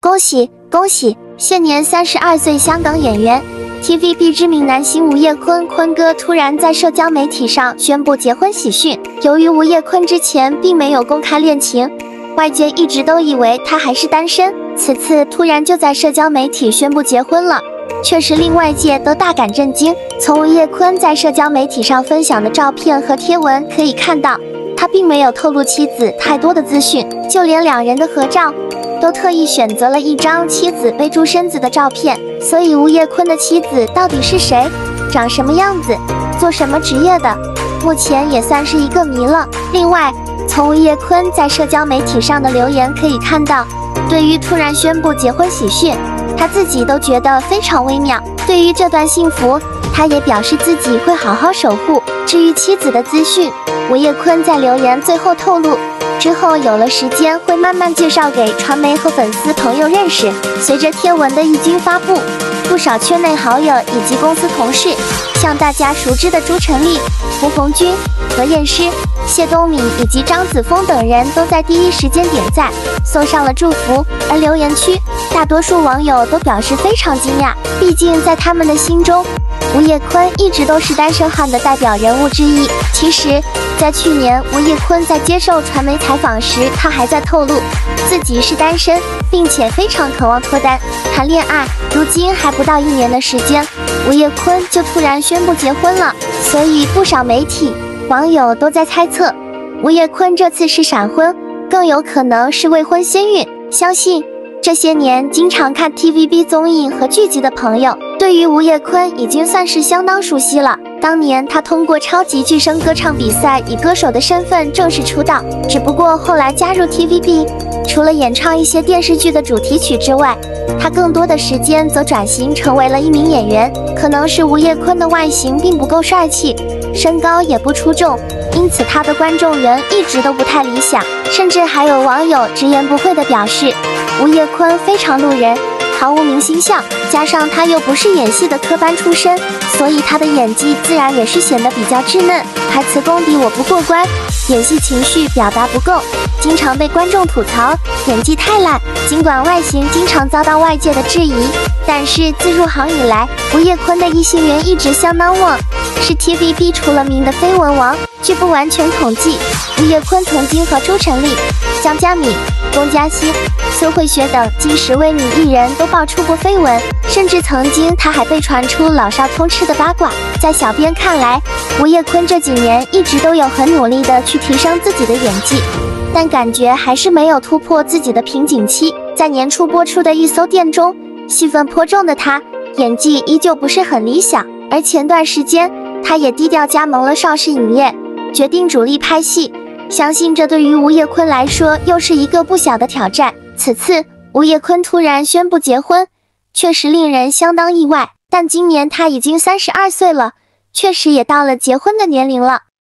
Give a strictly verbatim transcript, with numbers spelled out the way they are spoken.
恭喜恭喜！现年三十二岁，香港演员 T V B 知名男星吴业坤坤哥突然在社交媒体上宣布结婚喜讯。由于吴业坤之前并没有公开恋情，外界一直都以为他还是单身，此次突然就在社交媒体宣布结婚了，确实令外界都大感震惊。从吴业坤在社交媒体上分享的照片和贴文可以看到，他并没有透露妻子太多的资讯，就连两人的合照都特意选择了一张妻子背住身子的照片。所以吴业坤的妻子到底是谁，长什么样子，做什么职业的，目前也算是一个谜了。另外，从吴业坤在社交媒体上的留言可以看到，对于突然宣布结婚喜讯，他自己都觉得非常微妙。对于这段幸福，他也表示自己会好好守护。至于妻子的资讯，吴业坤在留言最后透露，之后有了时间会慢慢介绍给传媒和粉丝朋友认识。随着贴文的一经发布，不少圈内好友以及公司同事，像大家熟知的朱成立、胡红军、何燕诗、谢东闵以及张子枫等人都在第一时间点赞，送上了祝福。而留言区大多数网友都表示非常惊讶，毕竟在他们的心中，吴业坤一直都是单身汉的代表人物之一。其实，在去年吴业坤在接受传媒采访时，他还在透露自己是单身，并且非常渴望脱单谈恋爱。如今还不到一年的时间，吴业坤就突然宣布结婚了，所以不少媒体网友都在猜测，吴业坤这次是闪婚，更有可能是未婚先孕。相信这些年经常看 T V B 综艺和剧集的朋友，对于吴业坤已经算是相当熟悉了。当年他通过超级巨声歌唱比赛以歌手的身份正式出道，只不过后来加入 T V B， 除了演唱一些电视剧的主题曲之外，他更多的时间则转型成为了一名演员。可能是吴业坤的外形并不够帅气，身高也不出众，因此他的观众缘一直都不太理想，甚至还有网友直言不讳地表示，吴业坤非常路人，毫无明星相，加上他又不是演戏的科班出身，所以他的演技自然也是显得比较稚嫩，台词功底我不过关，演戏情绪表达不够，经常被观众吐槽演技太烂。尽管外形经常遭到外界的质疑，但是自入行以来，吴业坤的异性缘一直相当旺，是 T V B 出了名的绯闻王。据不完全统计，吴业坤曾经和朱成立、江嘉敏、龚嘉欣、孙慧雪等近十位女艺人都爆出过绯闻，甚至曾经他还被传出老少通吃的八卦。在小编看来，吴业坤这几年一直都有很努力的去提升自己的演技，但感觉还是没有突破自己的瓶颈期。在年初播出的一艘电中，戏份颇重的他演技依旧不是很理想，而前段时间他也低调加盟了邵氏影业，决定主力拍戏，相信这对于吴业坤来说又是一个不小的挑战。此次吴业坤突然宣布结婚，确实令人相当意外，但今年他已经三十二岁了，确实也到了结婚的年龄了。